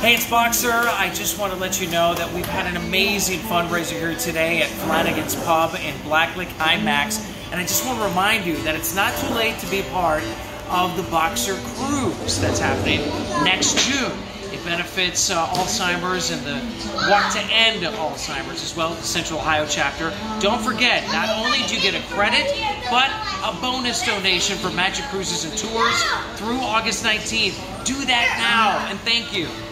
Hey, it's Boxer. I just want to let you know that we've had an amazing fundraiser here today at Flanagan's Pub in Blacklick High Max. And I just want to remind you that it's not too late to be part of the Boxer Cruise that's happening next June. It benefits Alzheimer's and the Walk to End Alzheimer's as well as the Central Ohio chapter. Don't forget, not only do you get a credit, but a bonus donation for Magic Cruises and Tours through August 19th. Do that now, and thank you.